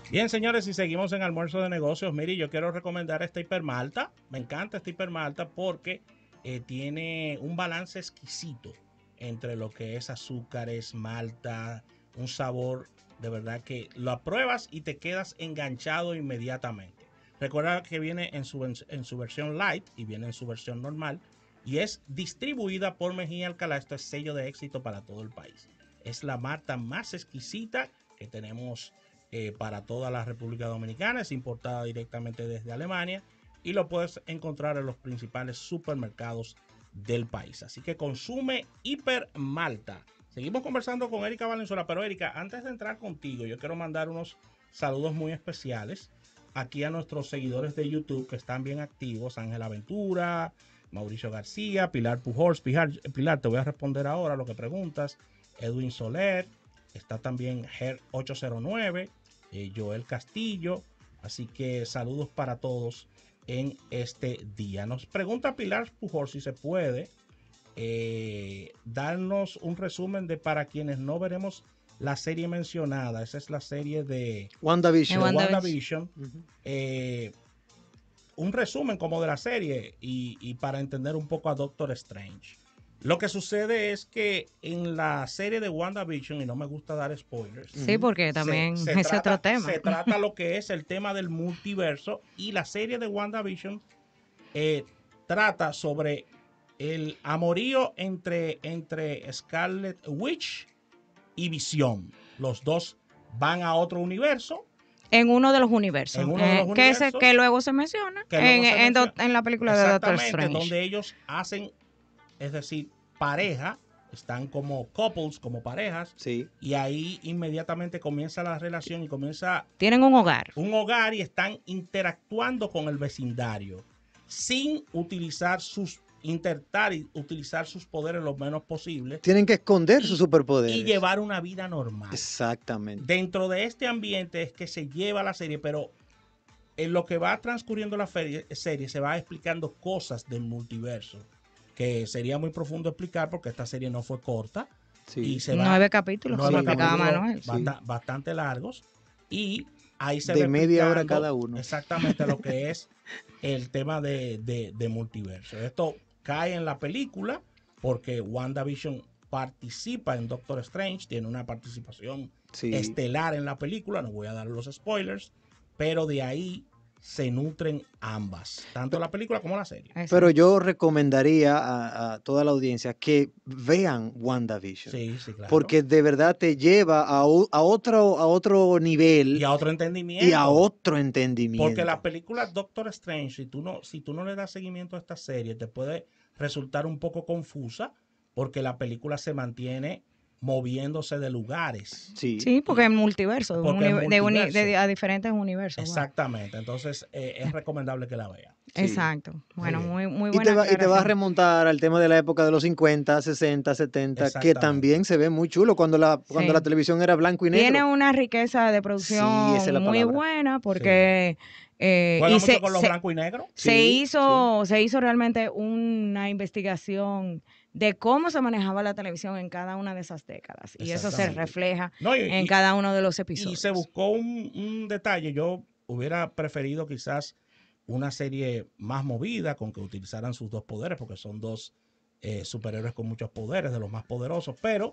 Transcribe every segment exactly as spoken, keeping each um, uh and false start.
Bien, señores, si seguimos en almuerzo de negocios, mire, yo quiero recomendar esta hipermalta. Me encanta esta hipermalta porque eh, tiene un balance exquisito entre lo que es azúcares, malta, un sabor de verdad que lo pruebas y te quedas enganchado inmediatamente. Recuerda que viene en su, en su versión light y viene en su versión normal y es distribuida por Mejía Alcalá. Esto es sello de éxito para todo el país. Es la malta más exquisita que tenemos eh, para toda la República Dominicana. Es importada directamente desde Alemania y lo puedes encontrar en los principales supermercados del país. Así que consume Hiper Malta. Seguimos conversando con Erika Valenzuela, pero Erika, antes de entrar contigo, yo quiero mandar unos saludos muy especiales aquí a nuestros seguidores de YouTube que están bien activos. Ángel Aventura, Mauricio García, Pilar Pujols. Pilar, Pilar, te voy a responder ahora lo que preguntas. Edwin Soler, está también Ger ocho cero nueve, eh, Joel Castillo. Así que saludos para todos en este día. Nos pregunta Pilar Pujol si se puede eh, darnos un resumen de para quienes no veremos la serie mencionada. Esa es la serie de WandaVision. de WandaVision. WandaVision. Uh-huh. Eh, un resumen como de la serie y, y para entender un poco a Doctor Strange. Lo que sucede es que en la serie de WandaVision, y no me gusta dar spoilers. Sí, porque también se, se es trata, otro tema. Se trata lo que es el tema del multiverso y la serie de WandaVision eh, trata sobre el amorío entre, entre Scarlet Witch y Visión. Los dos van a otro universo. En uno de los universos. En uno de los eh, universos. Que, se, que luego se menciona, luego en, se en, menciona. Do, en la película de Doctor Strange. Donde ellos hacen, es decir, pareja, están como couples, como parejas. Sí. Y ahí inmediatamente comienza la relación y comienza... Tienen un hogar. Un hogar y están interactuando con el vecindario sin utilizar sus intentar utilizar sus poderes lo menos posible. Tienen que esconder y, sus superpoderes. Y llevar una vida normal. Exactamente. Dentro de este ambiente es que se lleva la serie, pero en lo que va transcurriendo la ferie, serie se va explicando cosas del multiverso, que sería muy profundo explicar porque esta serie no fue corta. Sí. Y se va, nueve capítulos, nueve como explicaba capítulos Manuel. Bast- sí. Bastante largos. Y ahí se de ve media hora cada uno. Exactamente lo que es el tema de, de, de multiverso. Esto cae en la película porque WandaVision participa en Doctor Strange, tiene una participación sí. estelar en la película, no voy a dar los spoilers, pero de ahí se nutren ambas, tanto la película como la serie. Pero yo recomendaría a, a toda la audiencia que vean WandaVision. Sí, sí, claro. Porque de verdad te lleva a, a, otro, a otro nivel. Y a otro entendimiento. Y a otro entendimiento. Porque la película Doctor Strange, si tú no, si tú no le das seguimiento a esta serie, te puede resultar un poco confusa, porque la película se mantiene moviéndose de lugares. Sí, sí porque es multiverso, porque uni, es multiverso. De, de, a diferentes universos. Exactamente, wow. Entonces eh, es recomendable que la vean. Sí. Exacto, bueno, muy, muy buena y te, va, y te va a remontar al tema de la época de los cincuenta, sesenta, setenta, que también se ve muy chulo cuando la, cuando sí. la televisión era blanco y negro. Tiene una riqueza de producción sí, muy buena porque... Sí. Eh, ¿Juega y mucho se, con los se, blancos y negros? Se, sí, hizo, sí. se hizo realmente una investigación de cómo se manejaba la televisión en cada una de esas décadas. Y eso se refleja no, y, en y, cada uno de los episodios. Y se buscó un, un detalle. Yo hubiera preferido quizás una serie más movida, con que utilizaran sus dos poderes, porque son dos eh, superhéroes con muchos poderes, de los más poderosos. Pero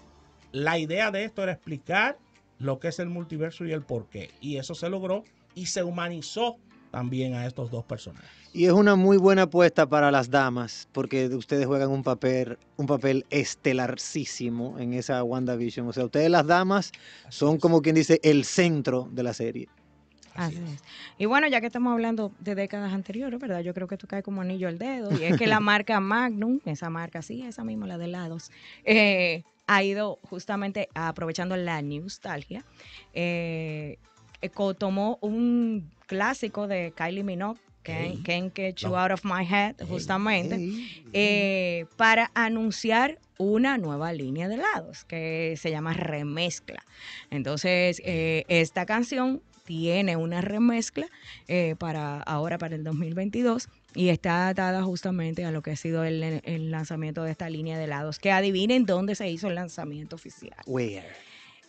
la idea de esto era explicar lo que es el multiverso y el porqué. Y eso se logró y se humanizó también a estos dos personajes. Y es una muy buena apuesta para las damas, porque ustedes juegan un papel, un papel estelarcísimo en esa WandaVision. O sea, ustedes las damas Así son es. como quien dice el centro de la serie. Así es. Y bueno, ya que estamos hablando de décadas anteriores, ¿verdad? Yo creo que esto cae como anillo al dedo. Y es que la marca Magnum, esa marca, sí, esa misma, la de helados, eh, ha ido justamente aprovechando la nostalgia. Eh, tomó un clásico de Kylie Minogue, Can't, Can't Get You Out of My Head, justamente, hey, hey. Eh, para anunciar una nueva línea de helados que se llama Remezcla. Entonces, eh, esta canción tiene una remezcla eh, para ahora, para el dos mil veintidós, y está atada justamente a lo que ha sido el, el lanzamiento de esta línea de helados. Que adivinen dónde se hizo el lanzamiento oficial. Where?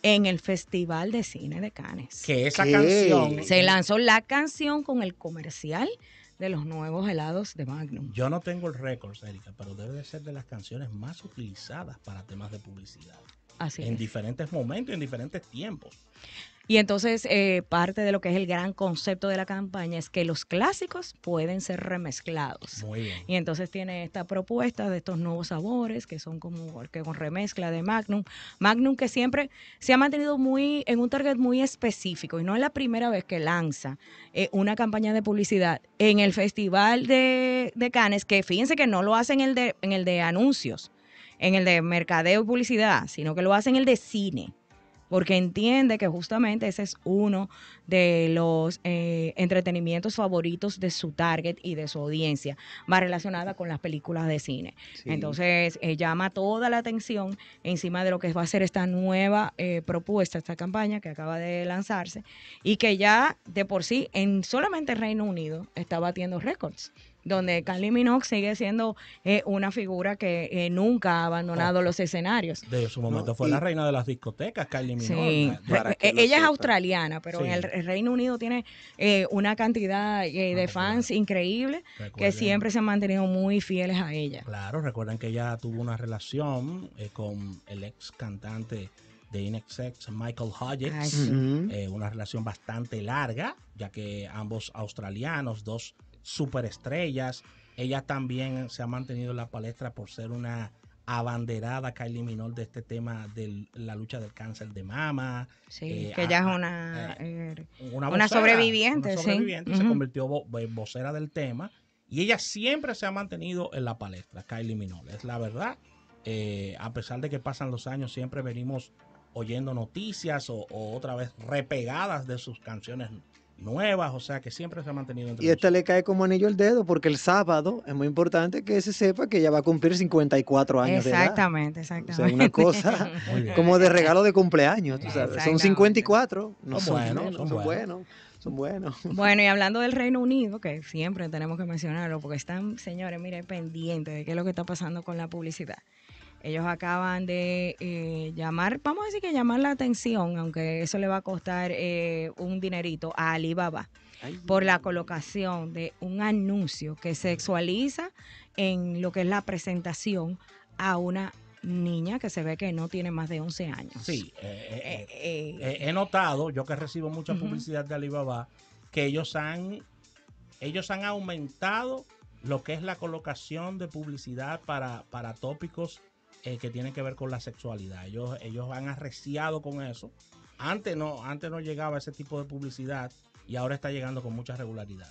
en el Festival de Cine de Cannes. Que esa ¿Qué? canción... Se lanzó la canción con el comercial de los nuevos helados de Magnum. Yo no tengo el récord, Erika, pero debe de ser de las canciones más utilizadas para temas de publicidad. Así en es. diferentes momentos, en diferentes tiempos. Y entonces eh, parte de lo que es el gran concepto de la campaña es que los clásicos pueden ser remezclados. Muy bien. Y entonces tiene esta propuesta de estos nuevos sabores que son como que con remezcla de Magnum. Magnum que siempre se ha mantenido muy en un target muy específico y no es la primera vez que lanza eh, una campaña de publicidad en el Festival de, de Cannes, que fíjense que no lo hacen en el de, en el de anuncios, en el de mercadeo y publicidad, sino que lo hacen en el de cine. Porque entiende que justamente ese es uno de los eh, entretenimientos favoritos de su target y de su audiencia, más relacionada con las películas de cine. Sí. Entonces, eh, llama toda la atención encima de lo que va a ser esta nueva eh, propuesta, esta campaña que acaba de lanzarse y que ya de por sí, en solamente Reino Unido, está batiendo récords, donde Kylie Minogue sigue siendo eh, una figura que eh, nunca ha abandonado Oh. los escenarios. De su momento No, fue y- la reina de las discotecas, Kylie Sí, Minogue. Para Re- que eh, lo ella es sepa. australiana, pero Sí. en el Re- Reino Unido tiene eh, una cantidad eh, de Ah, fans claro. increíble que Recuerden- siempre se han mantenido muy fieles a ella. Claro, recuerden que ella tuvo una relación eh, con el ex cantante de I N X X, Michael Hudgens. Ay, sí. Ujú. Eh, una relación bastante larga, ya que ambos australianos, dos superestrellas. Ella también se ha mantenido en la palestra por ser una abanderada, Kylie Minogue, de este tema de la lucha del cáncer de mama. Sí, Eh, que a- ella es a- una... eh, eh, Una, Una vocera, sobreviviente, una sí. sobreviviente, y se Ujú. convirtió vo- vo- vocera del tema. Y ella siempre se ha mantenido en la palestra, Kylie Minogue. Es la verdad. Eh, a pesar de que pasan los años, siempre venimos oyendo noticias o, o otra vez repegadas de sus canciones nuevas, o sea que siempre se ha mantenido entre Y esta nosotros. le cae como anillo al dedo porque el sábado es muy importante que se sepa que ella va a cumplir cincuenta y cuatro años Exactamente, de edad. O exactamente. sea, una cosa Muy bien. como de regalo de cumpleaños, tú sabes. Son Exactamente. cincuenta y cuatro, no Son son, buenos, menos, son son buenos. buenos, son buenos. Bueno, y hablando del Reino Unido, que siempre tenemos que mencionarlo, porque están, señores, mire, pendientes de qué es lo que está pasando con la publicidad. Ellos acaban de eh, llamar, vamos a decir que llamar la atención, aunque eso le va a costar eh, un dinerito a Alibaba, Ay, por la colocación de un anuncio que sexualiza en lo que es la presentación a una niña que se ve que no tiene más de once años. Sí, eh, eh, Eh, eh, eh, eh, he notado, yo que recibo mucha Ujú. publicidad de Alibaba, que ellos han, ellos han aumentado lo que es la colocación de publicidad para, para tópicos eh, que tienen que ver con la sexualidad. Ellos, ellos han arreciado con eso. Antes no, antes no llegaba ese tipo de publicidad y ahora está llegando con mucha regularidad.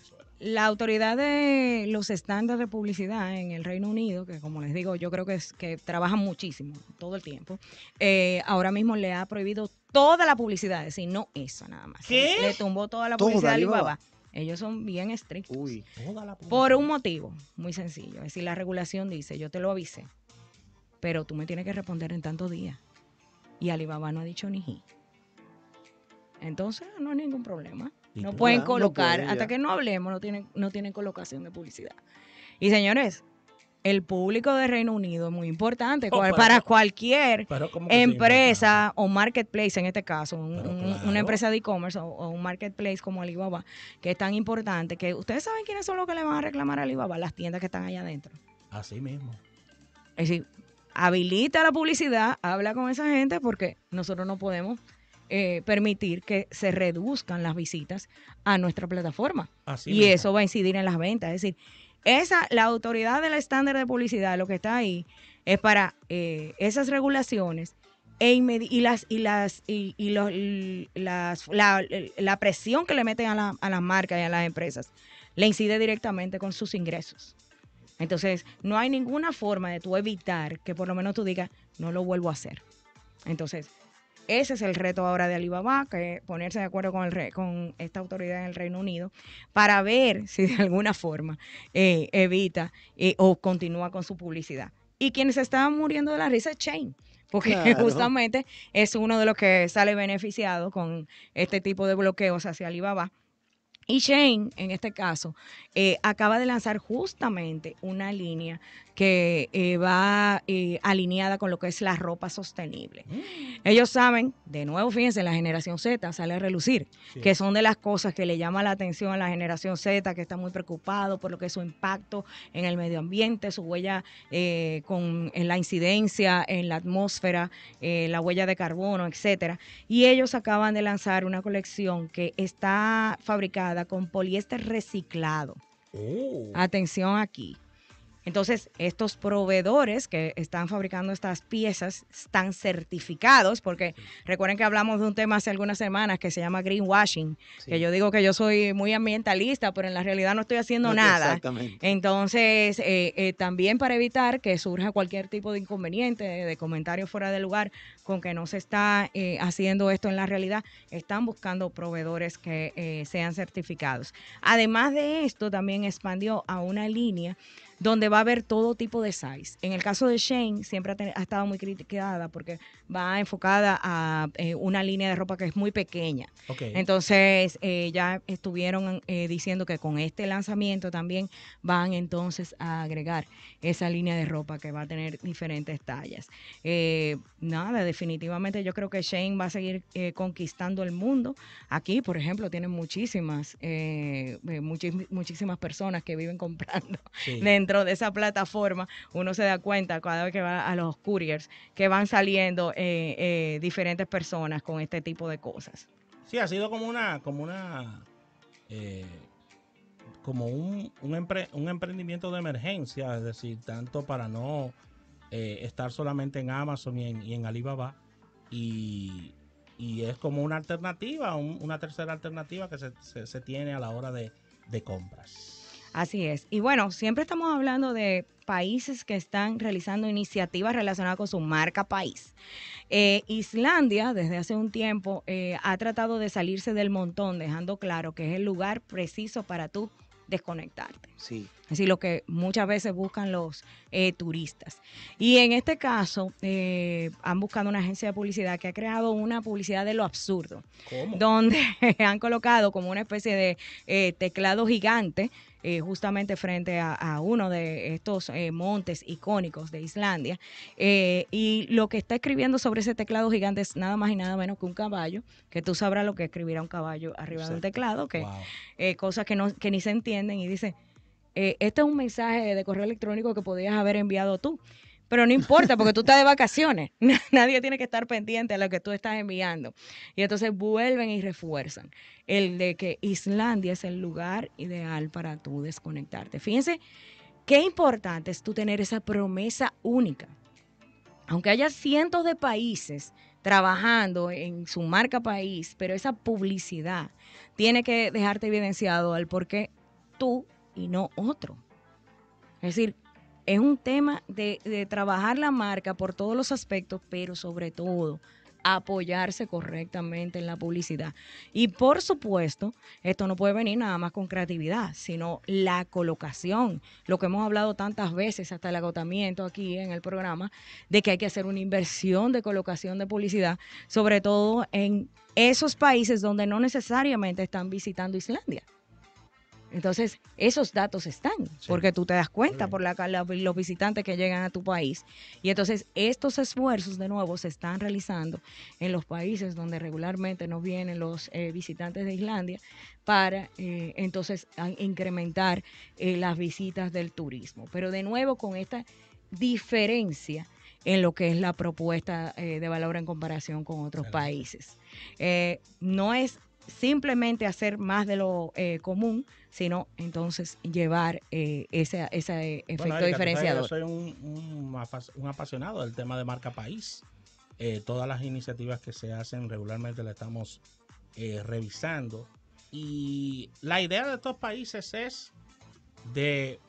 La autoridad de los estándares de publicidad en el Reino Unido, que como les digo, yo creo que, es, que trabajan muchísimo todo el tiempo, eh, ahora mismo le ha prohibido toda la publicidad, es decir, no esa nada más. ¿Qué? Le tumbó toda la Toda, publicidad a Alibaba. Alibaba. Ellos son bien estrictos. Uy, Toda la publicidad. Por un motivo muy sencillo. Es decir, la regulación dice, yo te lo avisé, pero tú me tienes que responder en tantos días. Y Alibaba no ha dicho ni ji. Entonces, no hay ningún problema. Y No tú- pueden Ah, no colocar, pueden, hasta ya. que no hablemos, no tienen, no tienen colocación de publicidad. Y señores, el público de Reino Unido es muy importante. Oh, cual- pero- para cualquier Pero ¿cómo que sí, empresa o marketplace, en este caso, un- Pero un- claro. una empresa de e-commerce o, o un marketplace como Alibaba, que es tan importante, que ustedes saben quiénes son los que le van a reclamar a Alibaba, las tiendas que están allá adentro. así mismo? Es decir, habilita la publicidad, habla con esa gente, porque nosotros no podemos eh, permitir que se reduzcan las visitas a nuestra plataforma. Así Y mismo. eso va a incidir en las ventas. Es decir, esa, la autoridad del estándar de publicidad, lo que está ahí, es para eh, esas regulaciones e inmedi- y las y las y, y los- y las la, la presión que le meten a, la- a las marcas y a las empresas le incide directamente con sus ingresos. Entonces, no hay ninguna forma de tú evitar que por lo menos tú digas, no lo vuelvo a hacer. Entonces, ese es el reto ahora de Alibaba, que ponerse de acuerdo con, el re- con esta autoridad en el Reino Unido para ver si de alguna forma eh, evita eh, o continúa con su publicidad. Y quienes estaban muriendo de la risa es Chain, porque Claro. justamente es uno de los que sale beneficiado con este tipo de bloqueos hacia Alibaba. Y Shein, en este caso, eh, acaba de lanzar justamente una línea que eh, va eh, alineada con lo que es la ropa sostenible. Mm, Ellos saben, de nuevo, fíjense, la generación Z sale a relucir, sí. que son de las cosas que le llama la atención a la generación Z, que está muy preocupado por lo que es su impacto en el medio ambiente, su huella eh, con en la incidencia en la atmósfera, eh, la huella de carbono, etcétera. Y ellos acaban de lanzar una colección que está fabricada con poliéster reciclado. Oh. Atención aquí. Entonces, estos proveedores que están fabricando estas piezas están certificados, porque recuerden que hablamos de un tema hace algunas semanas que se llama greenwashing, Sí. que yo digo que yo soy muy ambientalista, pero en la realidad no estoy haciendo No, nada. Exactamente. Entonces, eh, eh, también para evitar que surja cualquier tipo de inconveniente, de, de comentario fuera de lugar con que no se está eh, haciendo esto en la realidad, están buscando proveedores que eh, sean certificados. Además de esto, también expandió a una línea donde va a haber todo tipo de size. En el caso de Shein, siempre ha, ten, ha estado muy criticada porque va enfocada a eh, una línea de ropa que es muy pequeña. Okay. Entonces, eh, ya estuvieron eh, diciendo que con este lanzamiento también van entonces a agregar esa línea de ropa que va a tener diferentes tallas. Eh, nada, definitivamente yo creo que Shein va a seguir eh, conquistando el mundo. Aquí, por ejemplo, tienen muchísimas, eh, muchis, muchísimas personas que viven comprando Sí. dentro de esa plataforma. Uno se da cuenta cada vez que va a los couriers que van saliendo eh, eh, diferentes personas con este tipo de cosas. Sí, ha sido como una, como una, eh, como un, un, empre, un emprendimiento de emergencia, es decir, tanto para no eh, estar solamente en Amazon y en, y en Alibaba, y, y es como una alternativa, un, una tercera alternativa que se, se, se tiene a la hora de, de compras. Así es. Y bueno, siempre estamos hablando de países que están realizando iniciativas relacionadas con su marca país. Eh, Islandia, desde hace un tiempo, eh, ha tratado de salirse del montón, dejando claro que es el lugar preciso para tú desconectarte. Sí. Es decir, lo que muchas veces buscan los eh, turistas. Y en este caso, eh, han buscado una agencia de publicidad que ha creado una publicidad de lo absurdo. ¿Cómo? Donde han colocado como una especie de eh, teclado gigante eh, justamente frente a, a, uno de estos eh, montes icónicos de Islandia. Eh, y lo que está escribiendo sobre ese teclado gigante es nada más y nada menos que un caballo, que tú sabrás lo que escribirá un caballo arriba Exacto. de un teclado, que wow. eh, cosas que, no, que ni se entienden, y dice, eh, este es un mensaje de correo electrónico que podías haber enviado tú. Pero no importa, porque tú estás de vacaciones. Nadie tiene que estar pendiente a lo que tú estás enviando. Y entonces vuelven y refuerzan el de que Islandia es el lugar ideal para tú desconectarte. Fíjense qué importante es tú tener esa promesa única. Aunque haya cientos de países trabajando en su marca país, pero esa publicidad tiene que dejarte evidenciado al por qué tú y no otro. Es decir, es un tema de, de trabajar la marca por todos los aspectos, pero sobre todo apoyarse correctamente en la publicidad. Y por supuesto, esto no puede venir nada más con creatividad, sino la colocación, lo que hemos hablado tantas veces hasta el agotamiento aquí en el programa, de que hay que hacer una inversión de colocación de publicidad, sobre todo en esos países donde no necesariamente están visitando Islandia. Entonces, esos datos están, sí, porque tú te das cuenta por la, la, los visitantes que llegan a tu país. Y entonces, estos esfuerzos, de nuevo, se están realizando en los países donde regularmente no vienen los eh, visitantes de Islandia para, eh, entonces, a, incrementar eh, las visitas del turismo. Pero, de nuevo, con esta diferencia en lo que es la propuesta eh, de valor en comparación con otros Excelente. países. Eh, no es simplemente hacer más de lo eh, común, sino entonces llevar eh, ese, ese efecto bueno, Erika, diferenciador. Yo soy un, un, un apasionado del tema de marca país. Eh, todas las iniciativas que se hacen regularmente las estamos eh, revisando. Y la idea de estos países es de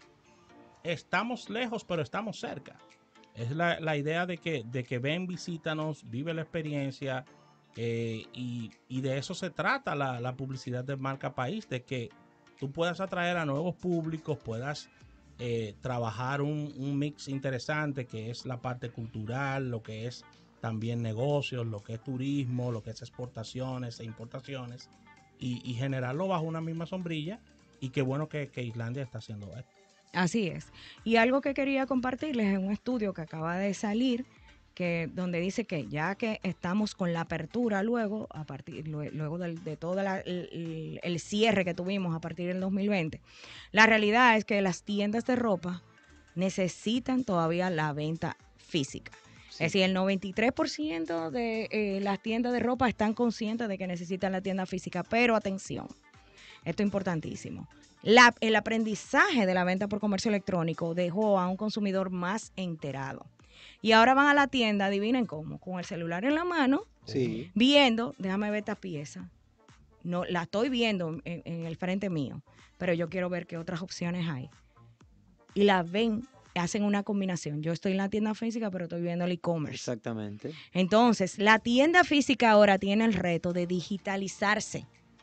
estamos lejos, pero estamos cerca. Es la, la idea de que, de que ven, visítanos, vive la experiencia. Eh, y, y de eso se trata la, la publicidad de marca país, de que tú puedas atraer a nuevos públicos, puedas eh, trabajar un, un mix interesante que es la parte cultural, lo que es también negocios, lo que es turismo, lo que es exportaciones e importaciones, y, y generarlo bajo una misma sombrilla. Y qué bueno que, que Islandia está haciendo esto. Así es. Y algo que quería compartirles es un estudio que acaba de salir, que donde dice que ya que estamos con la apertura luego, a partir luego del, de todo la, el, el cierre que tuvimos a partir del dos mil veinte, la realidad es que las tiendas de ropa necesitan todavía la venta física. Sí. Es decir, el noventa y tres por ciento de eh, las tiendas de ropa están conscientes de que necesitan la tienda física, pero atención, esto es importantísimo. La, el aprendizaje de la venta por comercio electrónico dejó a un consumidor más enterado. Y ahora van a la tienda, adivinen cómo, con el celular en la mano, sí. viendo, déjame ver esta pieza. No, la estoy viendo en, en el frente mío, pero yo quiero ver qué otras opciones hay. Y la ven, hacen una combinación. Yo estoy en la tienda física, pero estoy viendo el e-commerce. Exactamente. Entonces, la tienda física ahora tiene el reto de digitalizarse.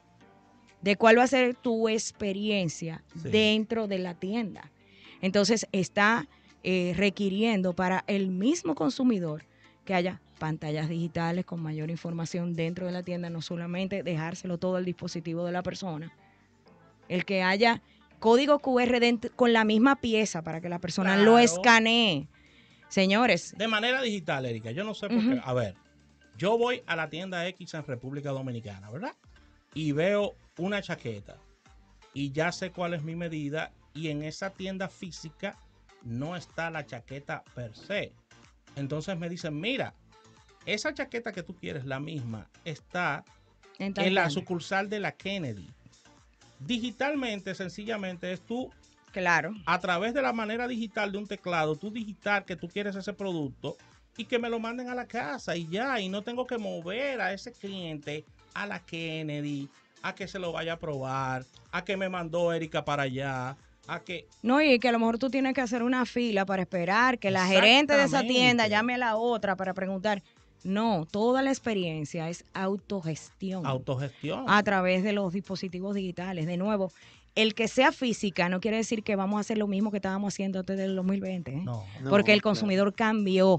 De cuál va a ser tu experiencia sí. dentro de la tienda. Entonces, está eh, requiriendo para el mismo consumidor que haya pantallas digitales con mayor información dentro de la tienda, no solamente dejárselo todo al dispositivo de la persona. El que haya código cu erre dentro, con la misma pieza para que la persona claro. lo escanee. Señores. De manera digital, Erika. Yo no sé por uh-huh. qué. A ver, yo voy a la tienda X en República Dominicana, ¿verdad? Y veo una chaqueta y ya sé cuál es mi medida y en esa tienda física no está la chaqueta per se. Entonces me dicen, mira, esa chaqueta que tú quieres, la misma, está en la sucursal de la Kennedy. Digitalmente, sencillamente, es tú, claro, a través de la manera digital de un teclado, tú digitar que tú quieres ese producto y que me lo manden a la casa y ya, y no tengo que mover a ese cliente a la Kennedy, a que se lo vaya a probar, a que me mandó Erika para allá, a que... No, y que a lo mejor tú tienes que hacer una fila para esperar que la gerente de esa tienda llame a la otra para preguntar. No, toda la experiencia es autogestión. Autogestión. A través de los dispositivos digitales. De nuevo, el que sea física no quiere decir que vamos a hacer lo mismo que estábamos haciendo antes del dos mil veinte. ¿eh? No, no, porque el consumidor claro. cambió.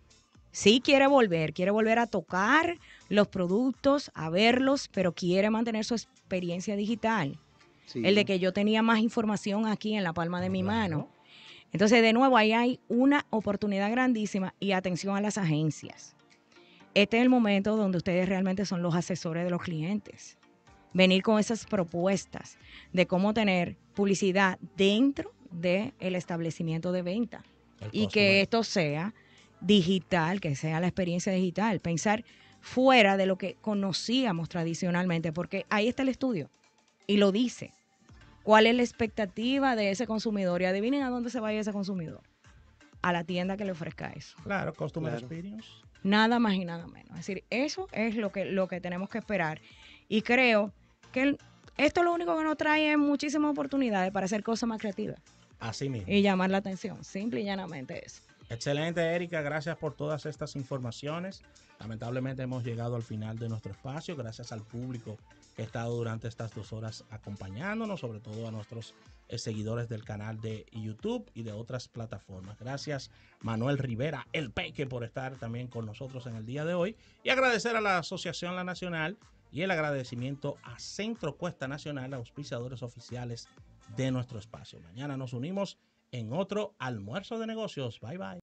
Sí quiere volver, quiere volver a tocar los productos, a verlos, pero quiere mantener su experiencia digital. Sí. El de que yo tenía más información aquí en la palma de mi claro. mano. Entonces, de nuevo, ahí hay una oportunidad grandísima y atención a las agencias. Este es el momento donde ustedes realmente son los asesores de los clientes. Venir con esas propuestas de cómo tener publicidad dentro del establecimiento de venta. Y que esto sea digital, que sea la experiencia digital, pensar fuera de lo que conocíamos tradicionalmente, porque ahí está el estudio y lo dice. ¿Cuál es la expectativa de ese consumidor? Y adivinen a dónde se vaya ese consumidor. A la tienda que le ofrezca eso. Claro, Customer Claro. Experience. Nada más y nada menos. Es decir, eso es lo que, lo que tenemos que esperar. Y creo que el, esto lo único que nos trae es muchísimas oportunidades para hacer cosas más creativas. Así mismo. Y llamar la atención. Simple y llanamente eso. Excelente, Erika. Gracias por todas estas informaciones. Lamentablemente hemos llegado al final de nuestro espacio. Gracias al público que ha estado durante estas dos horas acompañándonos, sobre todo a nuestros eh, seguidores del canal de YouTube y de otras plataformas. Gracias, Manuel Rivera, el Peque, por estar también con nosotros en el día de hoy. Y agradecer a la Asociación La Nacional y el agradecimiento a Centro Cuesta Nacional, auspiciadores oficiales de nuestro espacio. Mañana nos unimos en otro almuerzo de negocios. Bye, bye.